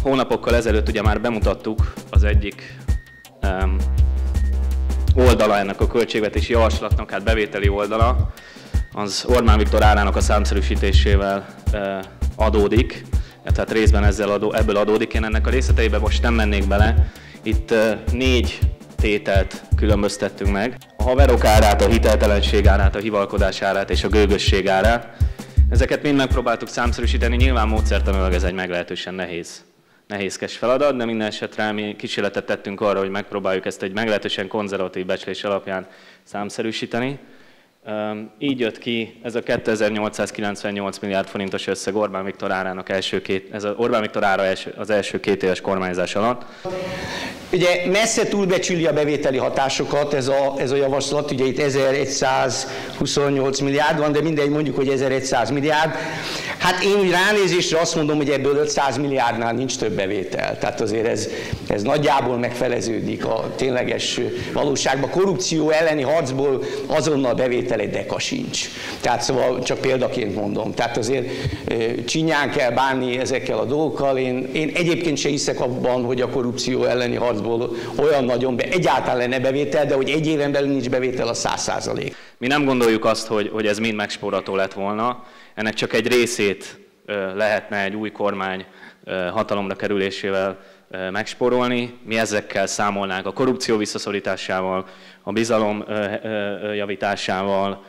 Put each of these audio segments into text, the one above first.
Hónapokkal ezelőtt ugye már bemutattuk az egyik oldala ennek a költségvetési javaslatnak, hát bevételi oldala, az Orbán Viktor árának a számszerűsítésével adódik, tehát részben ebből adódik. Én ennek a részleteibe most nem mennék bele. Itt 4 tételt különböztettünk meg. A haverok árát, a hiteltelenség árát, a hivalkodás árát és a gőgösség árát. Ezeket mind megpróbáltuk számszerűsíteni, nyilván módszertanilag ez egy meglehetősen nehézkes feladat, de minden esetre mi kísérletet tettünk arra, hogy megpróbáljuk ezt egy meglehetősen konzervatív becslés alapján számszerűsíteni. Így jött ki ez a 2898 milliárd forintos összeg Orbán Viktor árának Orbán Viktor ára az első 2 éves kormányzás alatt. Ugye messze túlbecsüli a bevételi hatásokat ez a javaslat, ugye itt 1128 milliárd van, de mindegy, mondjuk, hogy 1100 milliárd. Hát én úgy ránézésre azt mondom, hogy ebből 500 milliárdnál nincs több bevétel. Tehát azért ez nagyjából megfeleződik a tényleges valóságban. Korrupció elleni harcból azonnal bevétel egy deka sincs. Tehát szóval csak példaként mondom. Tehát azért csinyán kell bánni ezekkel a dolgokkal. Én egyébként se hiszek abban, hogy a korrupció elleni harcból olyan nagyon egyáltalán lenne bevétel, de hogy egy éven belül nincs bevétel, a 100%. Mi nem gondoljuk azt, hogy ez mind megspórolható lett volna. Ennek csak egy részét lehetne egy új kormány hatalomra kerülésével megspórolni. Mi ezekkel számolnánk a korrupció visszaszorításával, a bizalom javításával,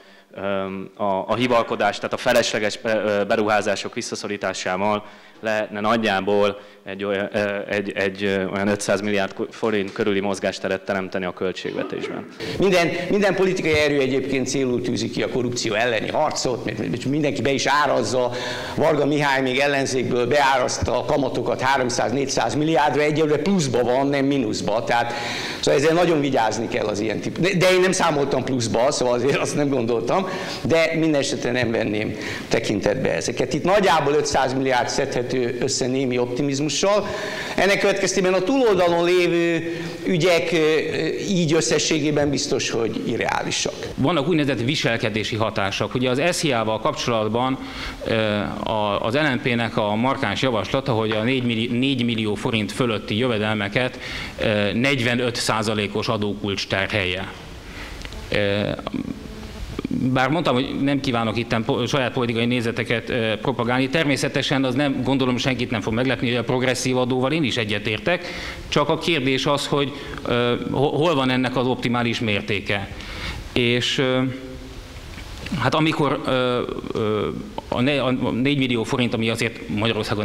a hivalkodás, tehát a felesleges beruházások visszaszorításával lehetne nagyjából egy olyan 500 milliárd forint körüli mozgásteret teremteni a költségvetésben. Minden politikai erő egyébként célul tűzi ki a korrupció elleni harcot, mindenki be is árazza, Varga Mihály még ellenzékből beárazta a kamatokat 300-400 milliárdra, egyelőre pluszba van, nem mínuszba, tehát szóval ezzel nagyon vigyázni kell az ilyen típus. De én nem számoltam pluszba, szóval azért azt nem gondoltam, de minden esetre nem venném tekintetbe ezeket. Itt nagyjából 500 milliárd szedhető össze némi optimizmussal. Ennek következtében a túloldalon lévő ügyek így összességében biztos, hogy irreálisak. Vannak úgynevezett viselkedési hatások. Ugye az SZIA-val kapcsolatban az LMP-nek a markáns javaslata, hogy a 4 millió forint fölötti jövedelmeket 45%-os adókulcs terhelje. Bár mondtam, hogy nem kívánok itt saját politikai nézeteket propagálni, természetesen az nem, gondolom senkit nem fog meglepni, hogy a progresszív adóval én is egyetértek, csak a kérdés az, hogy hol van ennek az optimális mértéke. És hát amikor a 4 millió forint, ami azért Magyarországon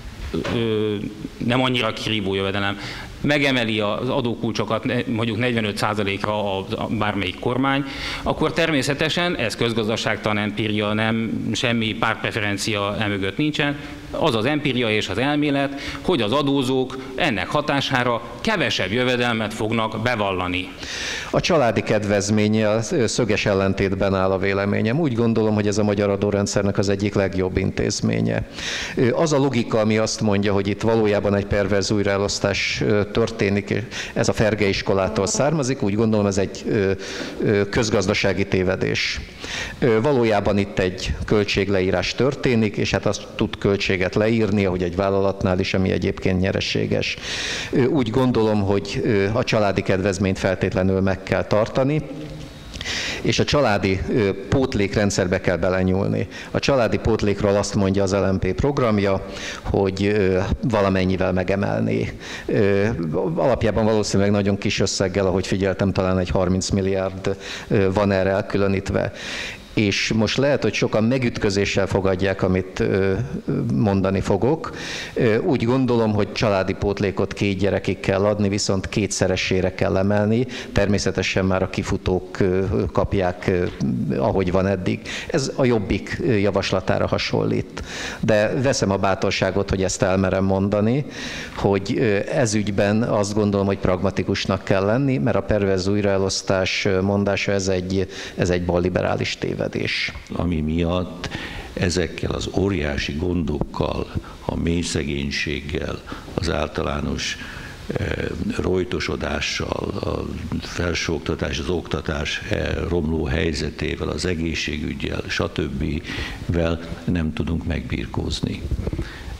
nem annyira kirívó jövedelem, megemeli az adókulcsokat mondjuk 45%-ra bármelyik kormány, akkor természetesen ez közgazdaságtan empíria, nem semmi pártpreferencia emögött nincsen, az az empíria és az elmélet, hogy az adózók ennek hatására kevesebb jövedelmet fognak bevallani. A családi kedvezménye szöges ellentétben áll a véleményem. Úgy gondolom, hogy ez a magyar adórendszernek az egyik legjobb intézménye. Az a logika, ami azt mondja, hogy itt valójában egy perverz újraelosztás történik, ez a Ferge iskolától származik, úgy gondolom ez egy közgazdasági tévedés. Valójában itt egy költségleírás történik, és hát azt tud költséget leírni, ahogy egy vállalatnál is, ami egyébként nyereséges. Úgy gondolom, hogy a családi kedvezményt feltétlenül meg kell tartani, és a családi pótlékrendszerbe kell belenyúlni. A családi pótlékról azt mondja az LMP programja, hogy valamennyivel megemelné. Alapjában valószínűleg nagyon kis összeggel, ahogy figyeltem, talán egy 30 milliárd van erre elkülönítve. És most lehet, hogy sokan megütközéssel fogadják, amit mondani fogok. Úgy gondolom, hogy családi pótlékot 2 gyerekig kell adni, viszont 2-szeresére kell emelni. Természetesen már a kifutók kapják, ahogy van eddig. Ez a Jobbik javaslatára hasonlít. De veszem a bátorságot, hogy ezt elmerem mondani, hogy ez ügyben azt gondolom, hogy pragmatikusnak kell lenni, mert a perverz újraelosztás mondása ez egy balliberális tévedés. Ami miatt ezekkel az óriási gondokkal, a mély szegénységgel, az általános rojtosodással, a felsőoktatás, az oktatás romló helyzetével, az egészségüggyel, stb. Nem tudunk megbirkózni.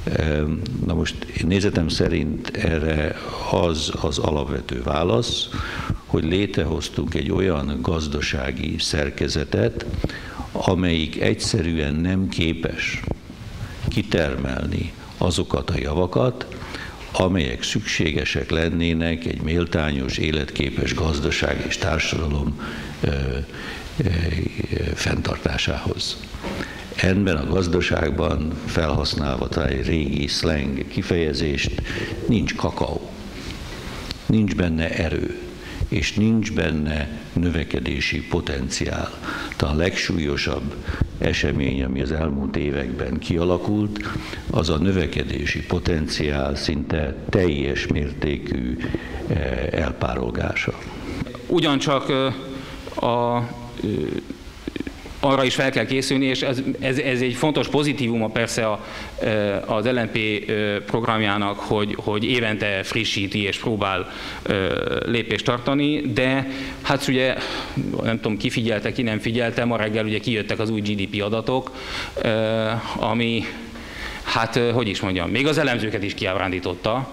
Na most nézetem szerint erre az alapvető válasz, hogy létrehoztunk egy olyan gazdasági szerkezetet, amelyik egyszerűen nem képes kitermelni azokat a javakat, amelyek szükségesek lennének egy méltányos, életképes gazdaság és társadalom fenntartásához. Ebben a gazdaságban, felhasználva talán egy régi szleng kifejezést, nincs kakaó, nincs benne erő, és nincs benne növekedési potenciál. Tehát a legsúlyosabb esemény, ami az elmúlt években kialakult, az a növekedési potenciál szinte teljes mértékű elpárolgása. Ugyancsak arra is fel kell készülni, és ez egy fontos pozitívuma persze az LNP programjának, hogy évente frissíti és próbál lépést tartani, de hát ugye nem tudom, ki figyelte, ki nem figyelte, ma reggel ugye kijöttek az új GDP adatok, ami hát hogy is mondjam, még az elemzőket is kiábrándította.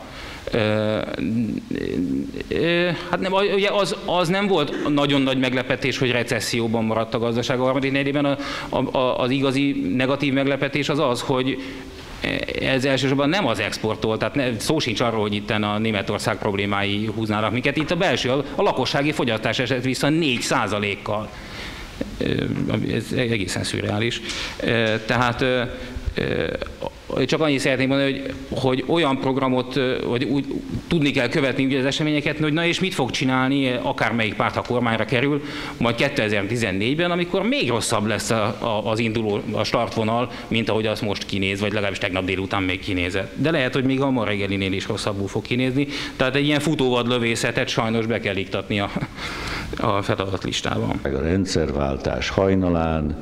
Hát nem, ugye az nem volt nagyon nagy meglepetés, hogy recesszióban maradt a gazdaság a harmadik negyedében. Az igazi negatív meglepetés az, hogy ez elsősorban nem az exporttól, tehát szó sincs arról, hogy itt a Németország problémái húznának minket. Itt a belső, a lakossági fogyasztás esett vissza 4%-kal. Ez egészen szürreális. Tehát csak annyit szeretném mondani, hogy olyan programot, vagy úgy tudni kell követni ugye az eseményeket, hogy na és mit fog csinálni akármelyik párt, ha kormányra kerül, majd 2014-ben, amikor még rosszabb lesz a startvonal, mint ahogy az most kinéz, vagy legalábbis tegnap délután még kinézett. De lehet, hogy még a ma reggelinél is rosszabbul fog kinézni. Tehát egy ilyen futóvadlövészetet sajnos be kell iktatni a feladatlistában. A rendszerváltás hajnalán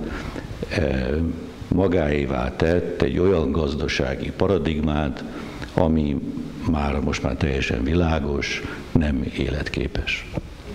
magáévá tett egy olyan gazdasági paradigmát, ami most már teljesen világos, nem életképes.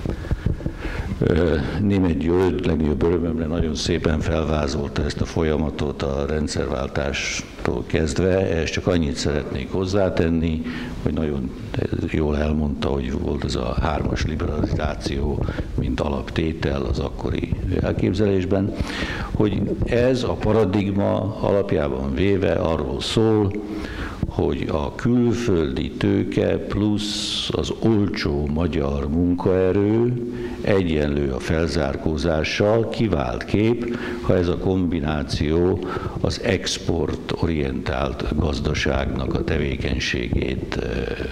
Németh György legnagyobb örömömre nagyon szépen felvázolta ezt a folyamatot a rendszerváltástól kezdve, ehhez csak annyit szeretnék hozzátenni, hogy nagyon jól elmondta, hogy volt ez a 3-as liberalizáció, mint alaptétel az akkori elképzelésben, hogy ez a paradigma alapjában véve arról szól, hogy a külföldi tőke plusz az olcsó magyar munkaerő egyenlő a felzárkózással, kivált kép, ha ez a kombináció az exportorientált gazdaságnak a tevékenységét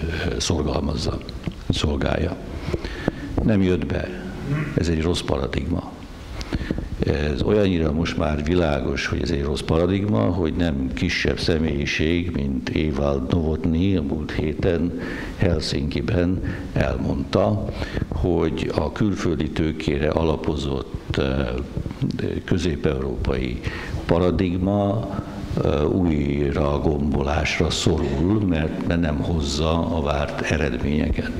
szolgálja. Nem jött be. Ez egy rossz paradigma. Ez olyannyira most már világos, hogy ez egy rossz paradigma, hogy nem kisebb személyiség, mint Ewald Novotny a múlt héten Helsinkiben elmondta, hogy a külföldi tőkére alapozott közép-európai paradigma újra gombolásra szorul, mert nem hozza a várt eredményeket.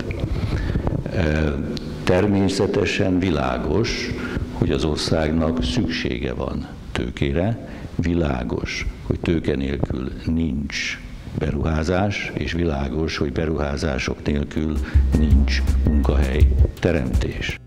Természetesen világos, hogy az országnak szüksége van tőkére, világos, hogy tőke nélkül nincs beruházás, és világos, hogy beruházások nélkül nincs munkahely teremtés.